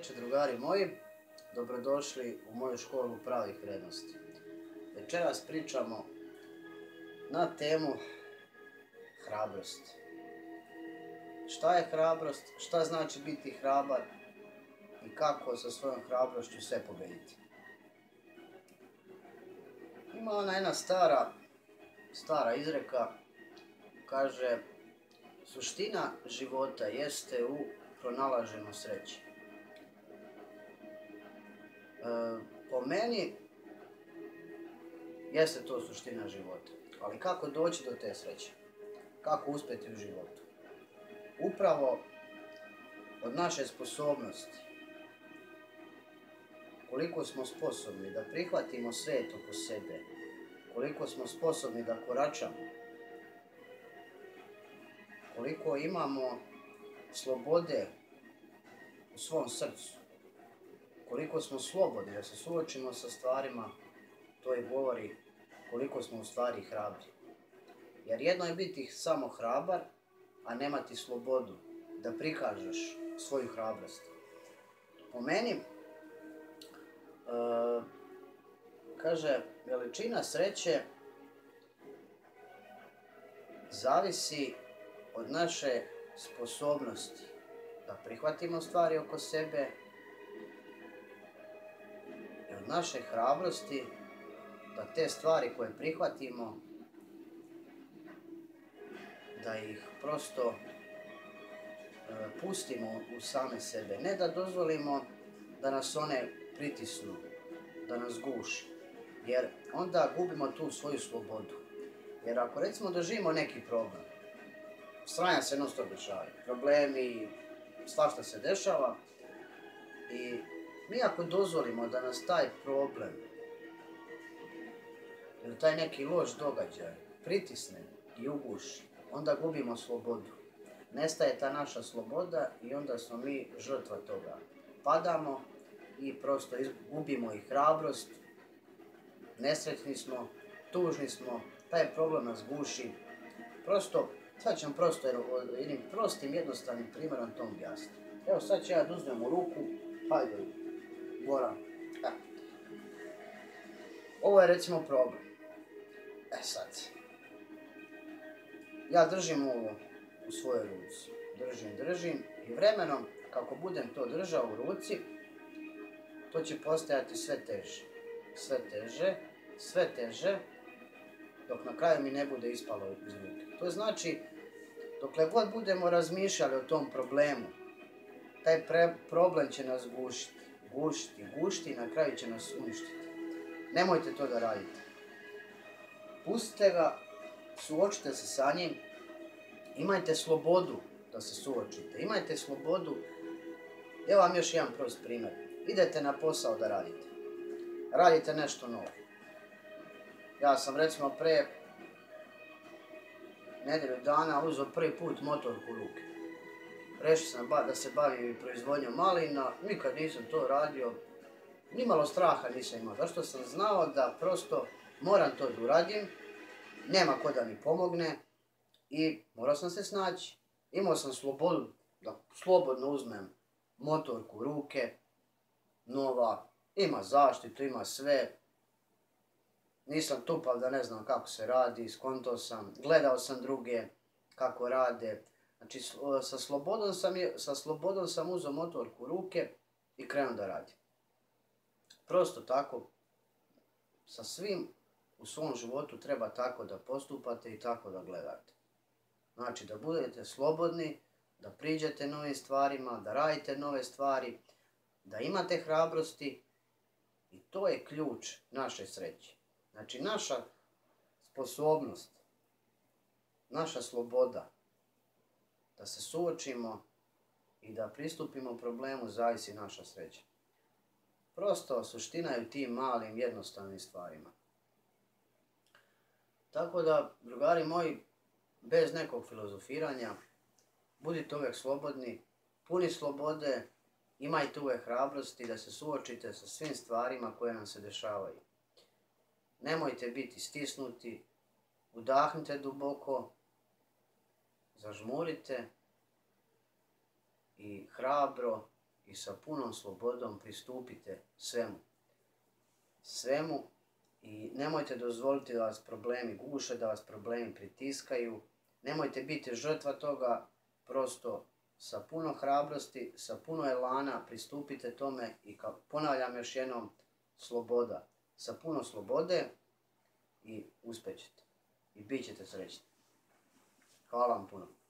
večer, drugari moji. Dobrodošli u moju školu pravih vrijednosti. Večeras pričamo na temu hrabrost. Šta je hrabrost, šta znači biti hrabar i kako sa svojom hrabrošću sve pobediti. Ima ona jedna stara izreka, kaže: suština života jeste u pronalaženju sreće. Po meni jeste to suština života, ali kako doći do te sreće? Kako uspjeti u životu? Upravo od naše sposobnosti, koliko smo sposobni da prihvatimo svijet oko sebe, koliko smo sposobni da koračamo, koliko imamo slobode u svom srcu, koliko smo slobodni da se suočimo sa stvarima, to i govori koliko smo u stvari hrabri. Jer jedno je biti samo hrabar, a nemati slobodu da prikažeš svoju hrabrost. Po meni, kaže, veličina sreće zavisi od naše sposobnosti da prihvatimo stvari oko sebe i od naše hrabrosti da te stvari koje prihvatimo, da ih prosto pustimo u same sebe. Ne da dozvolimo da nas one pritisnu, da nas guši, jer onda gubimo tu svoju slobodu. Jer ako recimo doživimo neki problem, sranja se non stop dešavaju, problemi, svašta se dešava, i mi ako dozvolimo da nas taj problem ili taj neki loš događaj pritisne i uguši, onda gubimo slobodu. Nestaje ta naša sloboda i onda smo mi žrtva toga. Padamo i prosto gubimo i hrabrost, nesretni smo, tužni smo, taj problem nas guši. Sad ću vam jednim prostim, jednostavnim primjerom to objasniti. Evo sad ću ja da uzmem u ruku, hajde, Goran. Ovo je recimo problem. Sad, ja držim ovo u svojoj ruci, držim i vremenom kako budem to držao u ruci, to će postajati sve teže, dok na kraju mi ne bude ispalo iz ruke. To znači, dokle god budemo razmišljali o tom problemu, taj problem će nas gušiti i na kraju će nas uništiti. Nemojte to da radite. Pustite ga, suočite se sa njim, imajte slobodu da se suočite, imajte slobodu. Evo vam još jedan prost primjer. Idete na posao da radite nešto novo. Ja sam recimo pre nedjelju dana uzeo prvi put motorku u ruke. Rešio sam da se bavim proizvodnjom malina, nikad nisam to radio, nimalo straha nisam imao, zašto sam znao da prosto moram to da uradim, nema ko da mi pomogne i morao sam se snaći. Imao sam slobodu da slobodno uzmem motorku u ruke, nova, ima zaštitu, ima sve. Nisam tupav da ne znam kako se radi, skontao sam, gledao sam druge kako rade. Znači sa slobodom sam uzeo motorku u ruke i krenuo da radim. Prosto tako, sa svim u svom životu treba tako da postupate i tako da gledate. Znači da budete slobodni, da priđete novim stvarima, da radite nove stvari, da imate hrabrosti, i to je ključ naše sreće. Znači naša sposobnost, naša sloboda da se suočimo i da pristupimo problemu zavisi naša sreća. Prosto suština je u tim malim jednostavnim stvarima. Tako da, drugari moji, bez nekog filozofiranja, budite uvijek slobodni, puni slobode, imajte uvijek hrabrosti da se suočite sa svim stvarima koje nam se dešavaju. Nemojte biti stisnuti, udahnite duboko, zažmurite i hrabro i sa punom slobodom pristupite svemu. Svemu i nemojte dozvoliti da vas problemi guše, da vas problemi pritiskaju. Nemojte biti žrtva toga, prosto sa puno hrabrosti, sa puno elana pristupite tome i ponavljam još jednom, sloboda. Sa puno slobode i uspjećete. I bit ćete srećni. Hvala vam puno.